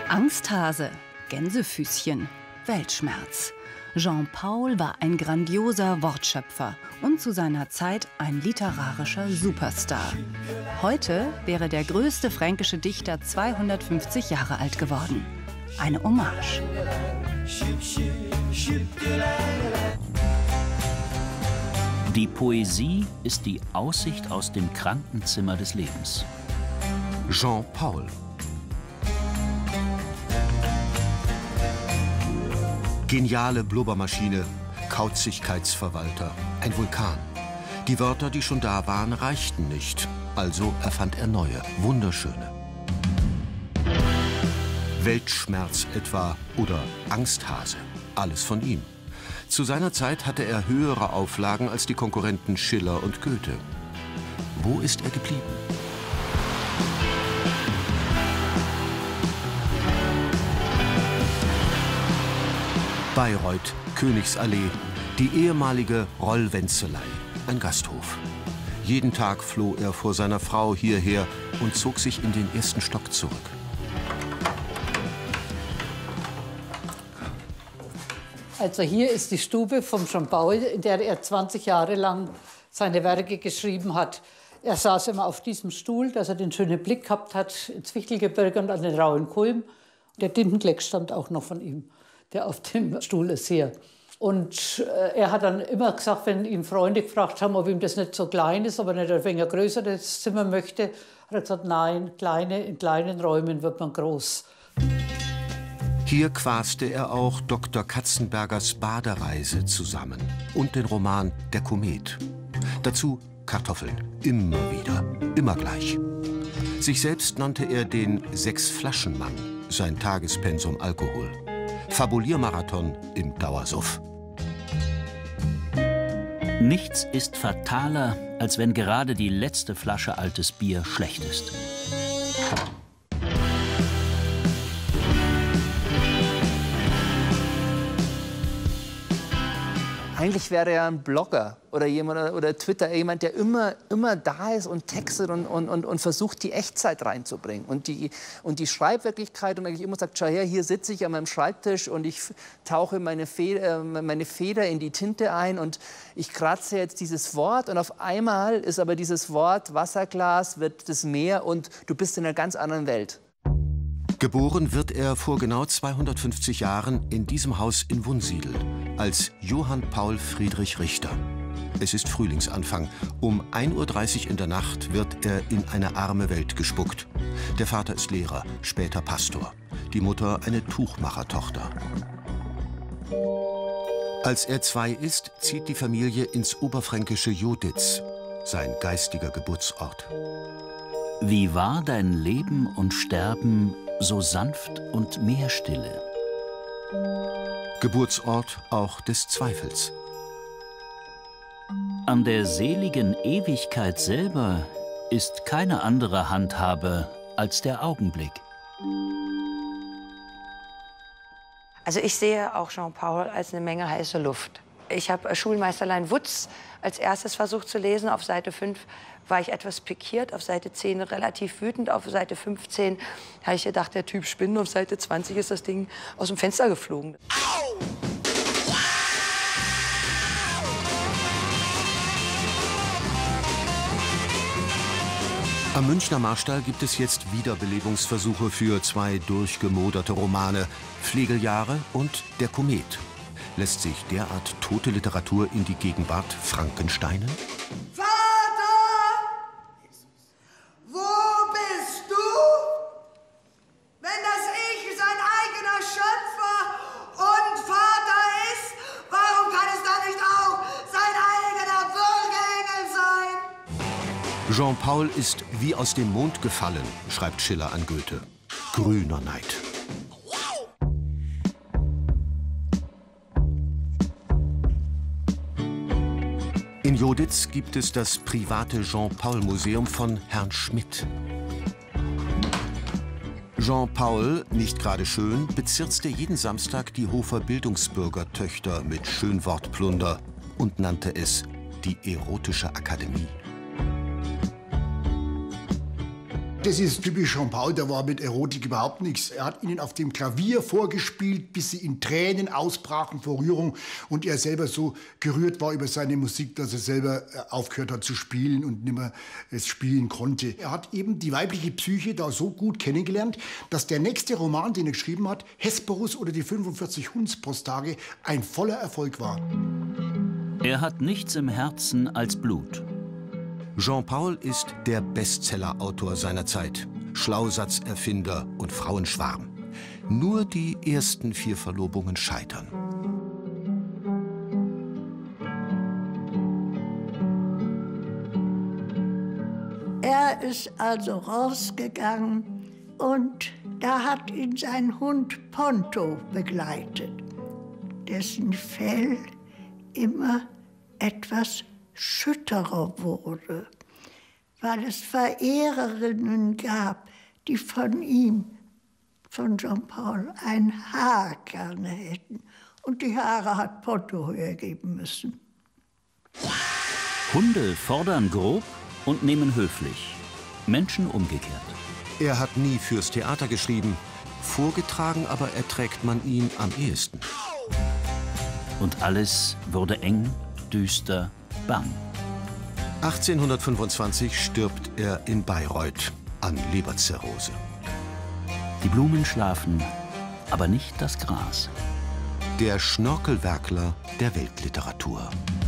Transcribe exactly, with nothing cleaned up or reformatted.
Angsthase, Gänsefüßchen, Weltschmerz. Jean-Paul war ein grandioser Wortschöpfer und zu seiner Zeit ein literarischer Superstar. Heute wäre der größte fränkische Dichter zweihundertfünfzig Jahre alt geworden. Eine Hommage. Die Poesie ist die Aussicht aus dem Krankenzimmer des Lebens. Jean-Paul. Geniale Blubbermaschine, Kauzigkeitsverwalter, ein Vulkan. Die Wörter, die schon da waren, reichten nicht. Also erfand er neue, wunderschöne. Weltschmerz etwa oder Angsthase, alles von ihm. Zu seiner Zeit hatte er höhere Auflagen als die Konkurrenten Schiller und Goethe. Wo ist er geblieben? Bayreuth, Königsallee, die ehemalige Rollwenzelei, ein Gasthof. Jeden Tag floh er vor seiner Frau hierher und zog sich in den ersten Stock zurück. Also hier ist die Stube vom Jean-Paul, in der er zwanzig Jahre lang seine Werke geschrieben hat. Er saß immer auf diesem Stuhl, dass er den schönen Blick gehabt hat ins Fichtelgebirge und an den rauen Kulm. Der Tintenklecks stammt auch noch von ihm, der auf dem Stuhl ist hier. Und äh, er hat dann immer gesagt, wenn ihm Freunde gefragt haben, ob ihm das nicht so klein ist, ob er nicht ein wenig größeres Zimmer möchte, hat er gesagt, nein, kleine, in kleinen Räumen wird man groß. Hier quaste er auch Doktor Katzenbergers Badereise zusammen und den Roman Der Komet. Dazu Kartoffeln, immer wieder, immer gleich. Sich selbst nannte er den Sechs-Flaschen-Mann, sein Tagespensum Alkohol. Fabuliermarathon im Dauersuff. Nichts ist fataler, als wenn gerade die letzte Flasche altes Bier schlecht ist. Eigentlich wäre er ein Blogger oder jemand oder Twitter, jemand, der immer, immer da ist und textet und, und, und, und versucht, die Echtzeit reinzubringen. Und die, und die Schreibwirklichkeit und eigentlich immer sagt, schau her, hier sitze ich an meinem Schreibtisch und ich tauche meine Feder, meine Feder in die Tinte ein und ich kratze jetzt dieses Wort und auf einmal ist aber dieses Wort Wasserglas, wird das Meer und du bist in einer ganz anderen Welt. Geboren wird er vor genau zweihundertfünfzig Jahren in diesem Haus in Wunsiedel als Johann Paul Friedrich Richter. Es ist Frühlingsanfang. Um ein Uhr dreißig in der Nacht wird er in eine arme Welt gespuckt. Der Vater ist Lehrer, später Pastor. Die Mutter eine Tuchmachertochter. Als er zwei ist, zieht die Familie ins oberfränkische Joditz, sein geistiger Geburtsort. Wie war dein Leben und Sterben so sanft und Meerstille? Geburtsort auch des Zweifels. An der seligen Ewigkeit selber ist keine andere Handhabe als der Augenblick. Also ich sehe auch Jean-Paul als eine Menge heiße Luft. Ich habe Schulmeisterlein Wutz als erstes versucht zu lesen. Auf Seite fünf war ich etwas pikiert, auf Seite zehn relativ wütend, auf Seite fünfzehn habe ich gedacht, der Typ spinnt, auf Seite zwanzig ist das Ding aus dem Fenster geflogen. Au! Am Münchner Marstall gibt es jetzt Wiederbelebungsversuche für zwei durchgemoderte Romane, Flegeljahre und Der Komet. Lässt sich derart tote Literatur in die Gegenwart Frankensteinen? Vater! Wo bist du? Wenn das Ich sein eigener Schöpfer und Vater ist, warum kann es dann nicht auch sein eigener Würgeengel sein? Jean-Paul ist wie aus dem Mond gefallen, schreibt Schiller an Goethe. Grüner Neid. In Joditz gibt es das private Jean-Paul-Museum von Herrn Schmidt. Jean-Paul, nicht gerade schön, bezirzte jeden Samstag die Hofer Bildungsbürgertöchter mit Schönwortplunder und nannte es die erotische Akademie. Das ist typisch Jean-Paul, der war mit Erotik überhaupt nichts. Er hat ihnen auf dem Klavier vorgespielt, bis sie in Tränen ausbrachen vor Rührung und er selber so gerührt war über seine Musik, dass er selber aufgehört hat zu spielen und nicht mehr es spielen konnte. Er hat eben die weibliche Psyche da so gut kennengelernt, dass der nächste Roman, den er geschrieben hat, Hesperus oder die fünfundvierzig Hundspostage, ein voller Erfolg war. Er hat nichts im Herzen als Blut. Jean-Paul ist der Bestseller-Autor seiner Zeit, Schlausatzerfinder und Frauenschwarm. Nur die ersten vier Verlobungen scheitern. Er ist also rausgegangen und da hat ihn sein Hund Ponto begleitet, dessen Fell immer etwas schütterer wurde, weil es Verehrerinnen gab, die von ihm, von Jean-Paul, ein Haar gerne hätten. Und die Haare hat Ponto hergeben müssen. Hunde fordern grob und nehmen höflich. Menschen umgekehrt. Er hat nie fürs Theater geschrieben, vorgetragen aber erträgt man ihn am ehesten. Und alles wurde eng, düster, bang. achtzehnhundertfünfundzwanzig stirbt er in Bayreuth an Leberzirrhose. Die Blumen schlafen, aber nicht das Gras. Der Schnorkelwerkler der Weltliteratur.